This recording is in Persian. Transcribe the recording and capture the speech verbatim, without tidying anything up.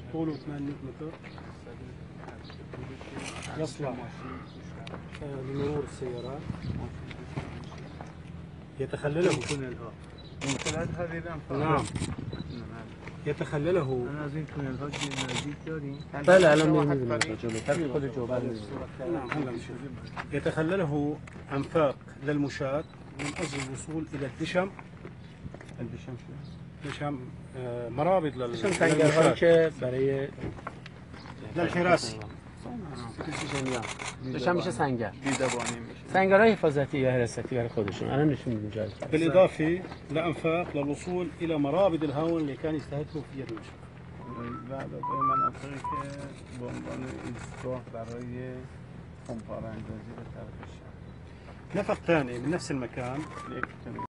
طوله ثمانمئة متر يصلح لمرور السيارات. يتخلله من خلال هذه الأنفاق. نعم يتخلله. أنا از این تونل ها که نزدیک داریم. بله الان می‌بینیم جلوتر خود جوبر نعم هلا نشوف. يتخلله أنفاق للمشاة من أجل الوصول إلى الدشم. الدشم شو؟ دشم آه، مرابط لل- دشم سنگرهایی که برای للحراسة. دشم میشه سنگر. دیدبانی میشه. سنگرهای حفاظتی یا حراستی برای خودشون الان نشون میدیم جایی. بالإضافة لأنفاق للوصول إلى مرابط الهاون اللي كان يستهدفه في دمشق. و علاوه مناطقی که به عنوان ایستگاه برای خمپاره اندازی به طرف شهر. نفق ثاني من نفس المكان یک تونل